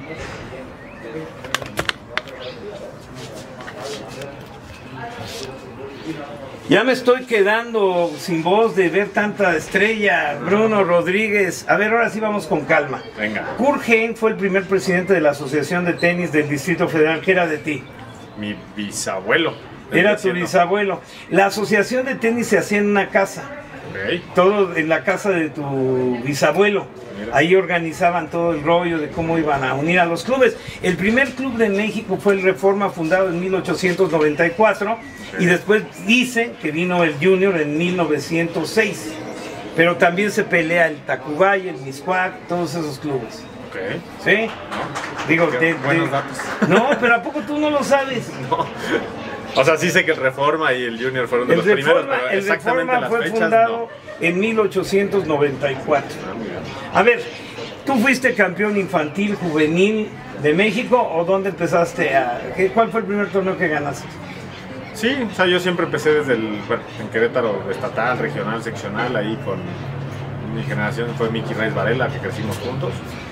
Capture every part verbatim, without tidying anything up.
Ya me estoy quedando sin voz de ver tanta estrella. Bruno Rodríguez. A ver, ahora sí vamos con calma. Venga. Kurt Hein fue el primer presidente de la Asociación de Tenis del Distrito Federal. ¿Qué era de ti? Mi bisabuelo. Era tu bisabuelo. La asociación de tenis se hacía en una casa. Okay. Todo en la casa de tu bisabuelo. Mira. Ahí organizaban todo el rollo de cómo iban a unir a los clubes. El primer club de México fue el Reforma, fundado en mil ochocientos noventa y cuatro. Okay. Y después dice que vino el Junior en mil novecientos seis. Pero también se pelea el Tacubaya, el Miscuac, todos esos clubes. Okay. ¿Sí? No. Digo, Qué te, buenos te... datos. No, pero ¿a poco tú no lo sabes? No. O sea, sí sé que el Reforma y el Junior fueron de el los Reforma, primeros, pero el exactamente Reforma las fue fechas, fundado no. en mil ochocientos noventa y cuatro. Ah, muy bien. A ver, ¿tú fuiste campeón infantil, juvenil de México o dónde empezaste a... ¿Cuál fue el primer torneo que ganaste? Sí, o sea, yo siempre empecé desde el, bueno, en Querétaro, estatal, regional, seccional, ahí con mi generación fue Miki Reyes Varela, que crecimos juntos.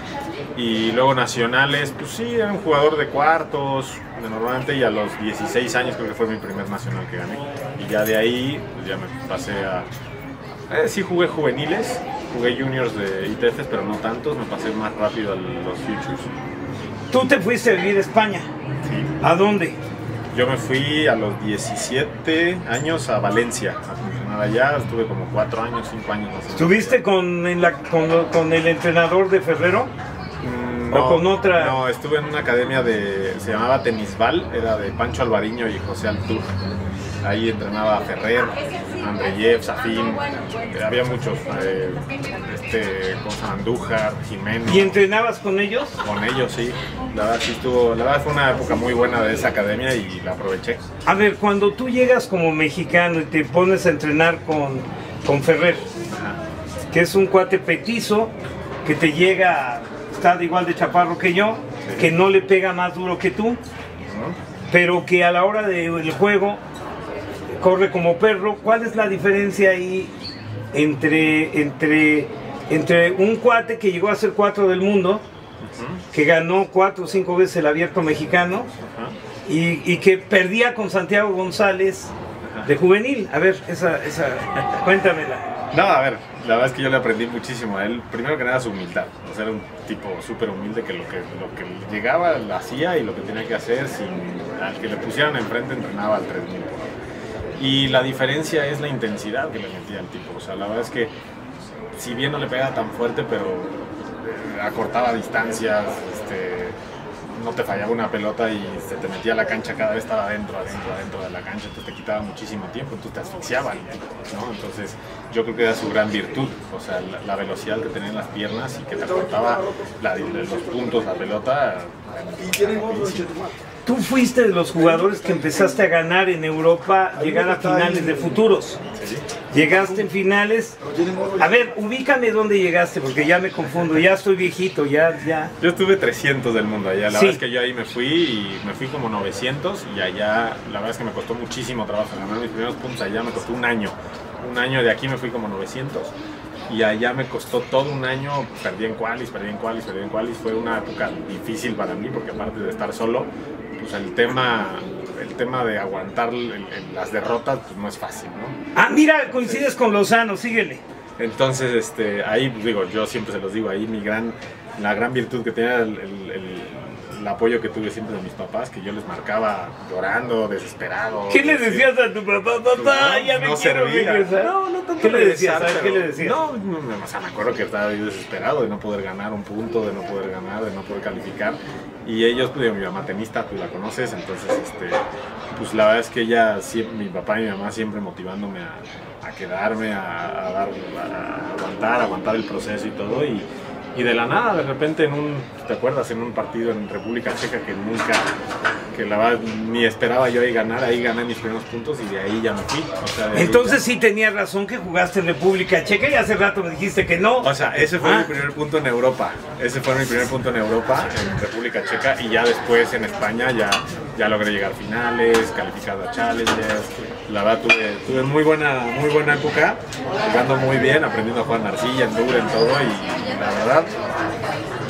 Y luego nacionales, pues sí, era un jugador de cuartos, de normalmente, y a los dieciséis años creo que fue mi primer nacional que gané. Y ya de ahí, pues ya me pasé a... Eh, sí jugué juveniles, jugué juniors de I T Fs, pero no tantos, me pasé más rápido a los futures. ¿Tú te fuiste a vivir a España? Sí. ¿A dónde? Yo me fui a los diecisiete años a Valencia a funcionar allá, estuve como cuatro años, cinco años más. ¿Estuviste con, en la, con, con el entrenador de Ferrero? No, ¿O con otra? No, estuve en una academia de, se llamaba Tenisval, era de Pancho Alvariño y José Altur. Ahí entrenaba a Ferrer, Andreyev, Safin, eh, había muchos, eh, este, con Andújar, Jiménez. ¿Y entrenabas con ellos? Con ellos, sí. La verdad sí estuvo, la verdad fue una época muy buena de esa academia y la aproveché. A ver, cuando tú llegas como mexicano y te pones a entrenar con, con Ferrer, ajá, que es un cuate petizo, que te llega, está igual de chaparro que yo, sí, que no le pega más duro que tú, uh-huh, pero que a la hora del juego corre como perro. ¿Cuál es la diferencia ahí entre, entre, entre un cuate que llegó a ser cuatro del mundo, uh-huh, que ganó cuatro o cinco veces el abierto mexicano, uh-huh, y, y que perdía con Santiago González, uh-huh, de juvenil? A ver, esa, esa, cuéntamela. No, a ver, la verdad es que yo le aprendí muchísimo a él. Primero que nada su humildad, o sea, era un tipo súper humilde que lo, que lo que llegaba lo hacía y lo que tenía que hacer, sin al que le pusieran enfrente entrenaba al tres mil. Y la diferencia es la intensidad que le metía al tipo, o sea, la verdad es que si bien no le pegaba tan fuerte, pero eh, acortaba distancias, este, no te fallaba una pelota y se te metía a la cancha, cada vez estaba adentro, adentro, adentro de la cancha, entonces te quitaba muchísimo tiempo, entonces te asfixiaba, ¿no? Entonces yo creo que era su gran virtud, o sea, la, la velocidad que tenía en las piernas y que te acortaba la, los puntos, la pelota. Tú fuiste de los jugadores que empezaste a ganar en Europa, llegar a finales de futuros. Sí. Llegaste en finales. A ver, ubícame dónde llegaste, porque ya me confundo, ya estoy viejito, ya, ya. Yo estuve trescientos del mundo allá, la sí, verdad es que yo ahí me fui y me fui como novecientos y allá la verdad es que me costó muchísimo trabajo, ganar mis primeros puntos allá me costó un año. Un año de aquí me fui como novecientos y allá me costó todo un año, perdí en qualis, perdí en qualis, perdí en qualis, fue una época difícil para mí porque aparte de estar solo, pues el tema, el tema de aguantar el, el, las derrotas pues no es fácil, ¿no? Ah, mira, coincides con Lozano, síguele. Entonces, este, ahí, pues digo, yo siempre se los digo, ahí mi gran, la gran virtud que tenía el, el, el, el apoyo que tuve siempre de mis papás, que yo les marcaba llorando, desesperado. ¿Qué le decías a tu papá? Papá, no, ya me no quiero regresar. No, no tanto. ¿Qué le decías? Regresar, ¿Qué le decías? No, no, o sea, me acuerdo que estaba yo desesperado de no poder ganar un punto, de no poder ganar, de no poder calificar. Y ellos, pues, mi mamá tenista, tú la conoces, entonces, este, pues la verdad es que ella, siempre, mi papá y mi mamá siempre motivándome a, a quedarme, a, a, dar, a aguantar, a aguantar el proceso y todo. Y, y de la nada, de repente, en un, ¿te acuerdas? En un partido en República Checa que nunca, que la verdad ni esperaba yo ahí ganar, ahí gané mis primeros puntos y de ahí ya me fui. O sea, entonces ya... sí tenías razón que jugaste en República Checa y hace rato me dijiste que no. O sea, ese fue ah. mi primer punto en Europa, ese fue mi primer punto en Europa, en República Checa, y ya después en España ya, ya logré llegar a finales, calificado a Challengers. La verdad tuve, tuve muy buena, muy buena época, jugando muy bien, aprendiendo a jugar en arcilla, en dura, en todo, y la verdad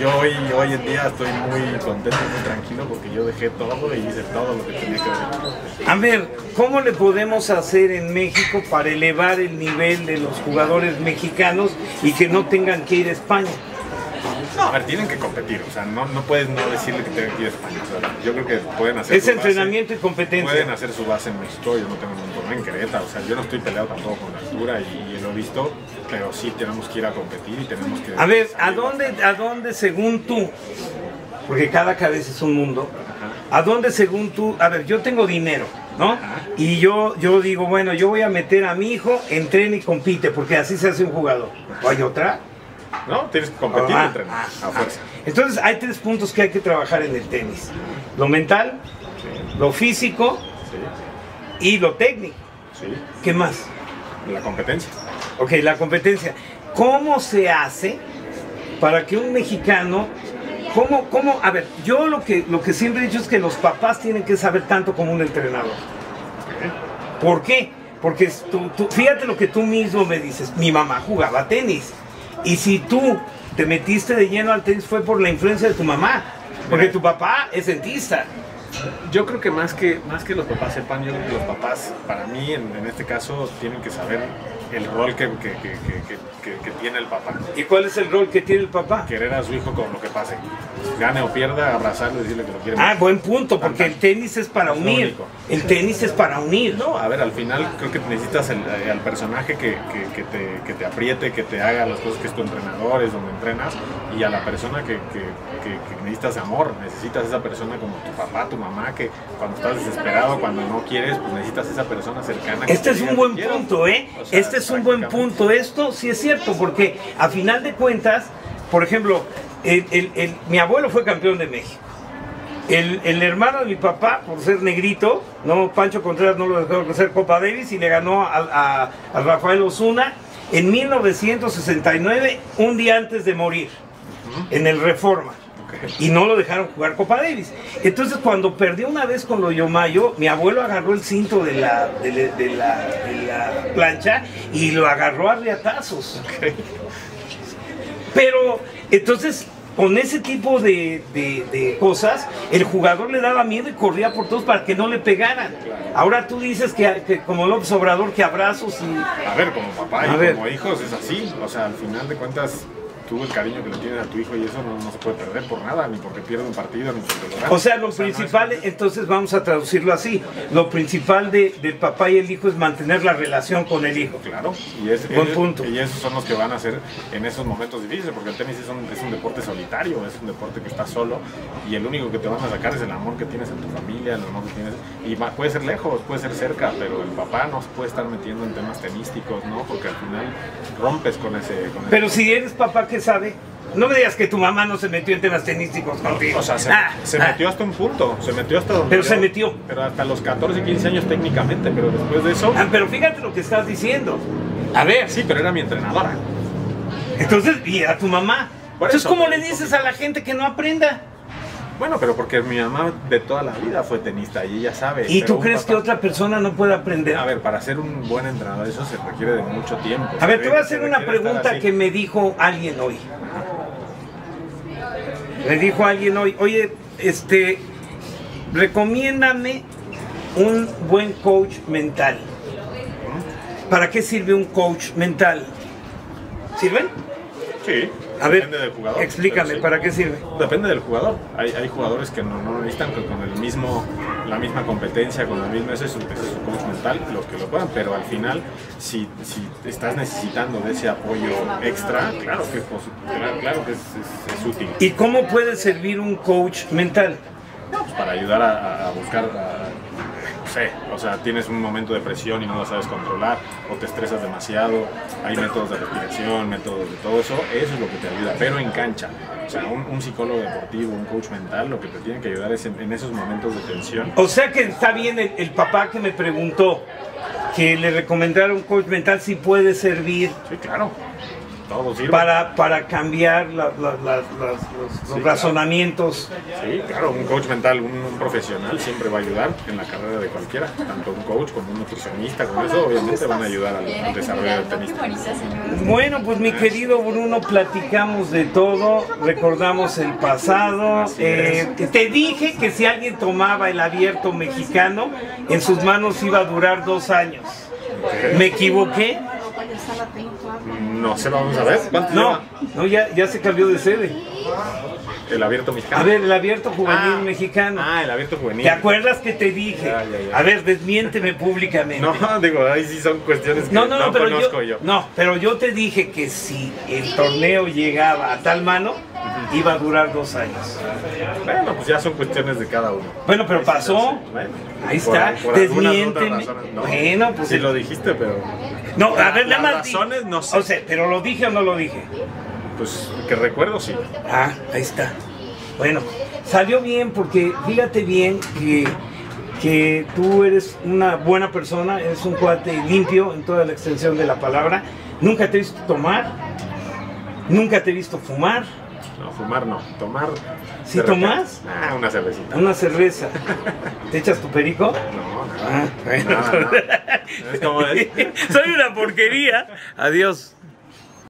yo hoy, hoy en día estoy muy contento, muy tranquilo, porque yo dejé todo y hice todo lo que tenía que hacer. A ver, ¿cómo le podemos hacer en México para elevar el nivel de los jugadores mexicanos y que no tengan que ir a España? No, a ver, tienen que competir, o sea, no, no puedes no decirle que tengan que ir a España. O sea, yo creo que pueden hacer Es su entrenamiento base, y competencia. Pueden hacer su base en México, yo no tengo ningún problema en Querétaro, o sea, yo no estoy peleado tampoco con la altura y, y lo he visto, pero sí tenemos que ir a competir y tenemos que... A ver, ¿a dónde, ¿a dónde según tú? Porque cada cabeza es un mundo. Ajá. ¿A dónde según tú? A ver, yo tengo dinero, ¿no? Ajá. Y yo, yo digo, bueno, yo voy a meter a mi hijo, entrena y compite, porque así se hace un jugador. ¿O hay otra? No, tienes que competir ah, y entrenar ah, a fuerza. Entonces hay tres puntos que hay que trabajar en el tenis. Lo mental, sí. Lo físico, sí. Y lo técnico. Sí. ¿Qué más? La competencia. Ok, la competencia. ¿Cómo se hace para que un mexicano... ¿Cómo, cómo? A ver, yo lo que, lo que siempre he dicho es que los papás tienen que saber tanto como un entrenador. Okay. ¿Por qué? Porque tú, tú, fíjate lo que tú mismo me dices. Mi mamá jugaba tenis. Y si tú te metiste de lleno al tenis fue por la influencia de tu mamá, porque tu papá es dentista. Yo creo que más que, más que los papás sepan, yo creo que los papás, para mí, en, en este caso, tienen que saber el rol que, que, que, que, que, que tiene el papá. ¿Y cuál es el rol que tiene el papá? Querer a su hijo con lo que pase. Gane o pierda, abrazarlo y decirle que lo quiere. Ah, buen punto, porque el tenis es para unir. El tenis es para unir. No, a ver, al final creo que necesitas el, al personaje que, que, que, te, que te apriete, que te haga las cosas que es tu entrenador, es donde entrenas, y a la persona que, que, que, que necesitas amor. Necesitas esa persona como tu papá, tu mamá, que cuando estás desesperado, cuando no quieres, pues necesitas esa persona cercana. Este es un buen punto, ¿eh? O sea, este es un buen punto. Esto sí es cierto, porque a final de cuentas, por ejemplo, el, el, el, mi abuelo fue campeón de México. El, el hermano de mi papá, por ser negrito, no, Pancho Contreras no lo dejó hacer Copa Davis y le ganó a, a, a Rafael Osuna en mil novecientos sesenta y nueve, un día antes de morir, uh-huh. En el Reforma. Y no lo dejaron jugar Copa Davis. Entonces, cuando perdió una vez con Loyomayo, mi abuelo agarró el cinto de la, de, la, de, la, de la plancha y lo agarró a riatazos. Okay. Pero, entonces, con ese tipo de, de, de cosas, el jugador le daba miedo y corría por todos para que no le pegaran. Ahora tú dices que, que como López Obrador, que abrazos y... A ver, como papá y a como ver. Hijos es así. O sea, al final de cuentas... tú el cariño que le tienes a tu hijo y eso no, no se puede perder por nada, ni porque pierde un partido, ni porque lo gana. O sea, lo o sea, principal, no es... entonces vamos a traducirlo así, lo principal de, del papá y el hijo es mantener la relación con el hijo. Claro, y, es, Buen ellos, punto. y esos son los que van a hacer en esos momentos difíciles, porque el tenis es un, es un deporte solitario, es un deporte que está solo, y el único que te van a sacar es el amor que tienes en tu familia, el amor que tienes, y puede ser lejos, puede ser cerca, pero el papá no se puede estar metiendo en temas tenísticos, ¿no? Porque al final rompes con ese... Con pero ese si eres papá, ¿qué sabe? No me digas que tu mamá no se metió en temas tenísticos contigo. O sea, se, ah, se ah. metió hasta un punto, se metió hasta donde... Pero yo, se metió. Pero hasta los catorce, quince años técnicamente, pero después de eso... Ah, pero fíjate lo que estás diciendo. A ver. Sí, pero era mi entrenadora. Entonces, ¿y a tu mamá? Por Entonces, eso, ¿cómo pero le dices a la gente que no aprenda? Bueno, pero porque mi mamá de toda la vida fue tenista y ella sabe. ¿Y tú crees papá... que otra persona no puede aprender? A ver, para ser un buen entrenador eso se requiere de mucho tiempo. A ver, te voy a hacer una pregunta que me dijo alguien hoy. Me dijo alguien hoy, oye, este, recomiéndame un buen coach mental. ¿Para qué sirve un coach mental? ¿Sirven? Sí. A ver, depende del jugador, explícame, sí. ¿Para qué sirve? Depende del jugador. Hay, hay jugadores que no, no necesitan con el mismo, la misma competencia, con el mismo, ese es, su, ese es su coach mental, los que lo puedan, pero al final, si, si estás necesitando de ese apoyo extra, claro que, pues, claro, claro que es, es, es útil. ¿Y cómo puede servir un coach mental? Pues para ayudar a, a buscar... A, no sé, o sea, tienes un momento de presión y no lo sabes controlar, o te estresas demasiado, hay métodos de respiración, métodos de todo eso, eso es lo que te ayuda, pero en cancha. O sea, un, un psicólogo deportivo, un coach mental, lo que te tiene que ayudar es en, en esos momentos de tensión. O sea que está bien el, el papá que me preguntó que le recomendaron un coach mental si puede servir. Sí, claro. todo sirve. Para, para cambiar la, la, la, las- los, los Sí, razonamientos. Sí, claro, un coach mental, un, un profesional siempre va a ayudar en la carrera de cualquiera, tanto un coach como un nutricionista, con eso obviamente van a ayudar al, al desarrollo del tenista. Bueno, pues mi querido Bruno, platicamos de todo, recordamos el pasado. Así Eh, te dije que si alguien tomaba el abierto mexicano, en sus manos iba a durar dos años. ¿Me equivoqué? No sé, vamos a ver. ¿Cuánto No, lleva no, ya, ya se cambió de sede. el abierto mexicano? A ver, el abierto juvenil ah, mexicano. Ah, el abierto juvenil. ¿Te acuerdas que te dije? Ya, ya, ya. A ver, desmiénteme públicamente. No, digo, ahí sí son cuestiones que No, no, no, no, pero conozco yo, yo. no, pero yo te dije que si el torneo llegaba a tal mano, iba a durar dos años. Bueno, pues ya son cuestiones de cada uno. Bueno, pero pasó. Bueno, Ahí por- está, por algunas desmiénteme. otras razones, no. Bueno, pues Sí lo dijiste, pero no, a ver, las nada más di- razones no sé. O sea, pero lo dije o no lo dije. pues que recuerdo sí. Ah, ahí está. Bueno, salió bien porque fíjate bien que, que tú eres una buena persona, eres un cuate limpio en toda la extensión de la palabra. Nunca te he visto tomar, nunca te he visto fumar. No, fumar no, tomar. ¿Sí de repente. tomas? Ah, una cervecita. Una cerveza. ¿Te echas tu perico? No, Ah, nada. bueno. Nada, nada. Es como es. Soy una porquería. Adiós.